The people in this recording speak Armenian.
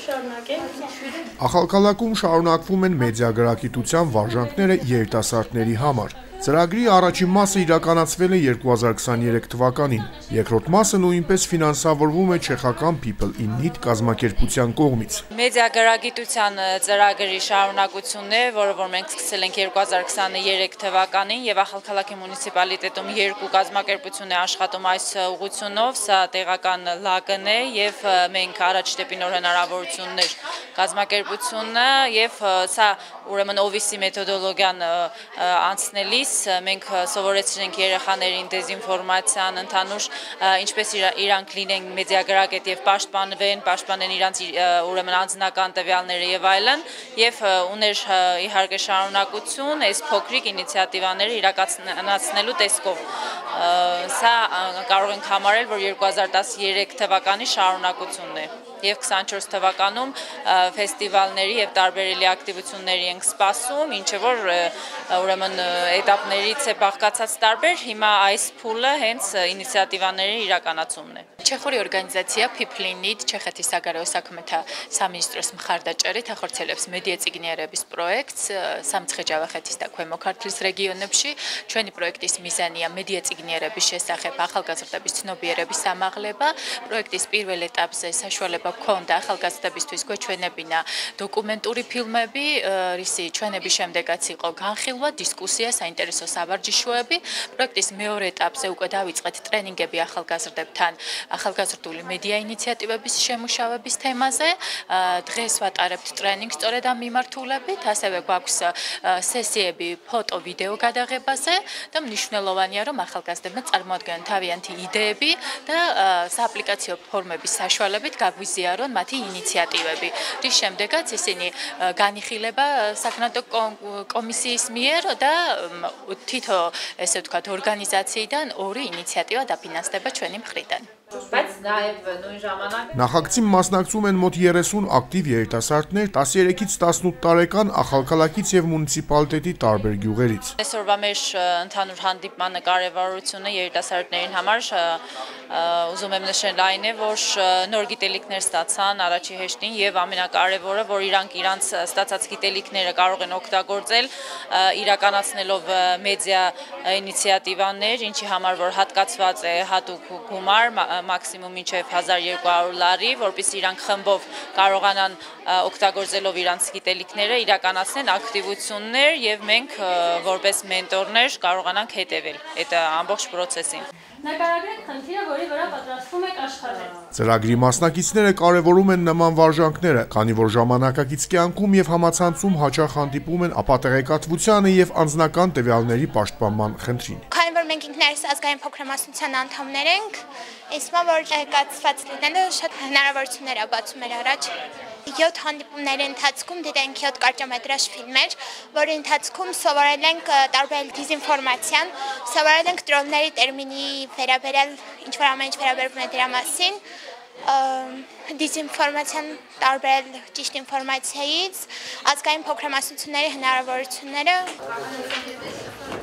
Ախալքալաքում շարունակվում են մեդիա գրագիտության վարժանքները երիտասարդների համար։ Ծրագրի առաջին մասը իրականացվել է 2023 թվականին, երկրորդ մասը նույնպես ֆինանսավորվում է չեխական People in Need կազմակերպության կողմից։ Մեդիա գրագիտության ծրագրի շարունակությունն է, որը որ մենք սկսել ենք 2023 թվականին եւ Ախալքալաքի մունիցիպալիտետում երկու կազմակերպություն է աշխատում այս ուղղությունով, սա տեղական ԼԱԿ-ն է եւ մենք առաջ դեպի նոր հնարավորություններ կազմակերպությունը եւ սա ուրեմն OVC մեթոդոլոգիան անցնելիս մենք սովորեցրինք երեխաներին դեզինֆորմացիան, ընդհանուր ինչպես իրանք լինեն մեդիագրագետ եւ պաշտպանեն իրանց ուրեմն անձնական տվյալները եւ այլն եւ ուներ իհարկե շարունակություն այս փոքրիկ ինիցիատիվաները իրականացնելու տեսքով սա կարող ենք համարել, որ 2013 թվականի շարունակությունն է եւ 24 թվականում ֆեստիվալների եւ տարբերելի ակտիվությունների ենք սպասում, ինչը որ ուրեմն էտապներից է բաղկացած տարբեր, հիմա այս փուլը հենց ինիցիատիվաների իրականացումն է։ Չեխորի օրգանիզացիա People in Need Չեխეთის սագարոյսակմեթա Սամինիստրոս Մխարդաճարի թախորցելևս մեդիա ծիգներების պրոյեկտ Սամցխեջավախეთის տակվեմոքարտլիս ռեգիոնებში ჩვენი პროექტის მიზანია մեդիա ծիգներების შესახებ ახალგაზრდების ცნობიერების ამაღლება. პროექტის პირველ ეტაპზე საშუალება გქონდა ახალგაზრდებისთვის გვეჩვენებინა დოკუმენტური ფილმები, რისი ჩვენების შემდეგაც იყო განხილვა, დისკუსია, საინტერესო სავარჯიშოები. პროექტის მეორე ეტაპზე უკვე დავიწყეთ ტრენინგები ახალგაზრდებთან ახალგაზრდული მედია ინიციატივების შემუშავების თემაზე. დღეს ვატარებთ ტრენინგს სწორედ ამ მიმართულებით, ასევე გვაქვს სესიები ფოტო, ვიდეო გადაღებაზე და მნიშვნელოვანია, რომ ახალგაზრდებმა წარმოადგენენ თავიანთი იდეები და სააპლიკაციო ფორმების საშუალებით გაგვიზიარონ მათი ინიციატივები. რის შემდეგაც ისინი განიხილება საკრანტო კომისიის მიერ და თითო ესე ვთქვათ ორგანიზაციიდან ორი ინიციატივა დაფინანსდება ჩვენი მხრიდან. Նախագծին մասնակցում են մոտ 30 ակտիվ երիտասարդներ 13-ից 18 տարեկան Ախալքալակից եւ մունիցիպալիտետի տարբեր գյուղերից։ Այսօրվա մեր ընդհանուր հանդիպմանը կարևորությունը երիտասարդներին համար ուզում եմ նշել այն է, որ նոր գիտելիքներ ստացան առաջի հեշտին եւ ամենակարևորը, որ իրանք իրանց ստացած գիտելիքները կարող են օգտագործել իրականացնելով մեդիա ինիցիատիվաներ, ինչի համար որ հատկացված է հատուկ գումար մաքսիմում մինչև 1200 լարի, որպեսզի իրանք խմբով կարողանան օգտագործելով իրանց գիտելիքները իրականացնեն ակտիվություններ եւ մենք որպես մենտորներ կարողանանք հետևել այդ ամբողջ process-ին։ Նկարագրեք խնդիրը, որի վրա պատրաստվում եք աշխատել։ Ծրագրի մասնակիցները կարևորում են նման վարժանքները, քանի որ ժամանակակից կյանքում եւ համացանցում հաճախ հանդիպում են ապատեղեկատվությանը եւ անձնական տվյալների պաշտպանման խնդրին։ Քանի որ մենք ինքներս ազգային փոքրամասնության անդամներ ենք, իսկ որ տեղեկացված լինելը շատ հնարավորություններ է բացում մեր առաջ։ 7 հանդիպումների ընթացքում դիտենք 7 կարճամետրաժ ֆիլմեր, որի ընթացքում սովորել ենք տարբեր դիզինֆորմացիան, սովորել ենք տրոլների տերմինի վերաբերյալ ինչ-որ ամեն ինչ վերաբերվում է դրա մասին, դիզինֆորմացիան տարբերել ճիշտ ինֆորմացիայից, ազգային փոքրամասնությունների հնարավորությունները